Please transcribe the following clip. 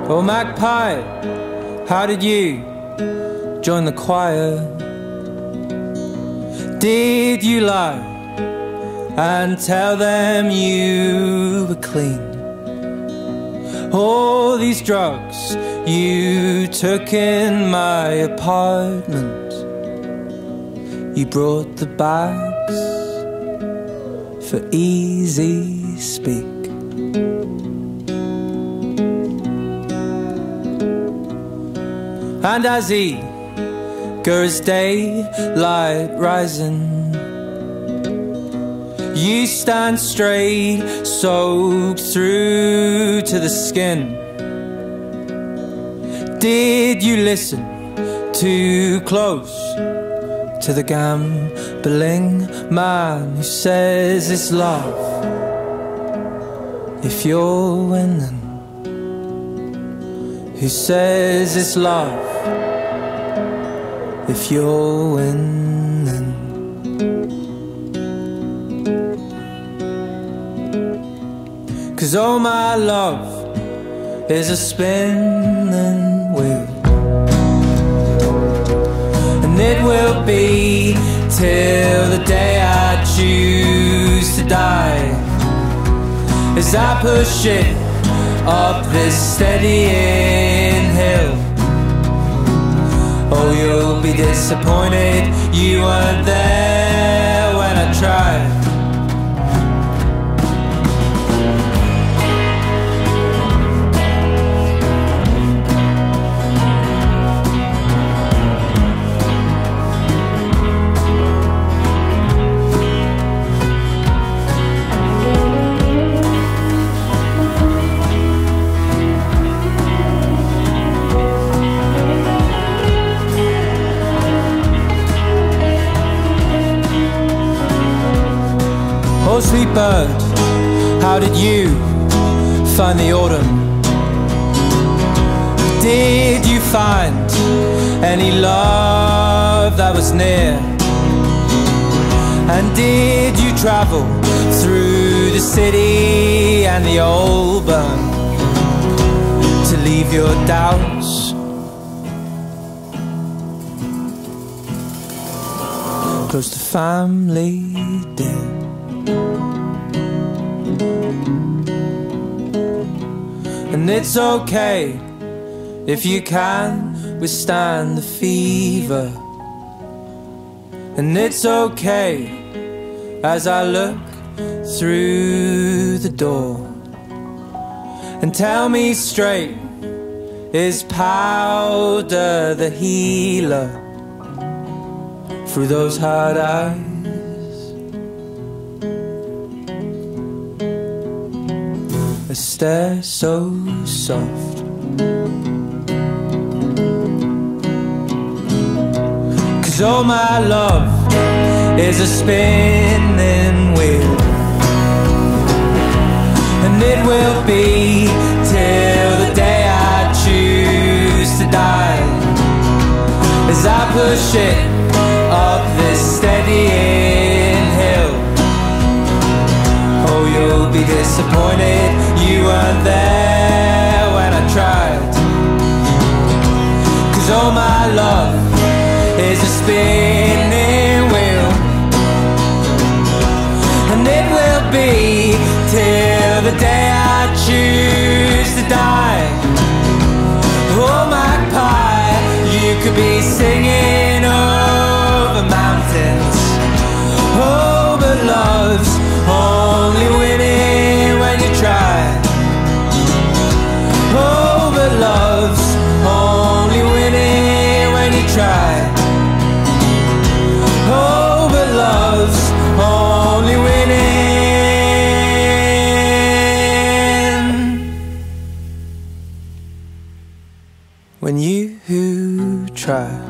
Oh Magpie, how did you join the choir? Did you lie and tell them you were clean? All these drugs you took in my apartment, you brought the bags for easy speak. And as eager as daylight rising, you stand straight, soaked through to the skin. Did you listen too close to the gambling man who says it's love if you're winning? Who says it's love if you're winning? 'Cause oh my love is a spinning wheel, and it will be till the day I choose to die, as I push it up this steadying hill. Oh, you'll be disappointed you weren't there when I tried. Oh sweet bird, how did you find the autumn? Did you find any love that was near? And did you travel through the city and the old burn to leave your doubts close to family, dear? And it's okay if you can withstand the fever, and it's okay as I look through the door. And tell me straight, is powder the healer through those hard eyes? A stare so soft, 'cause oh my love is a spinning wheel, and it will be till the day I choose to die, as I push it up this steadying hill. Oh, you'll be disappointed you weren't there when I tried. 'Cause oh my love is a spinning wheel, and it will be till the day I choose to die. Oh Magpie, you could be singing over mountains. Oh, but love's only winning when you try. Oh, but love's only winning when you try. Oh, but love's only winning when you try.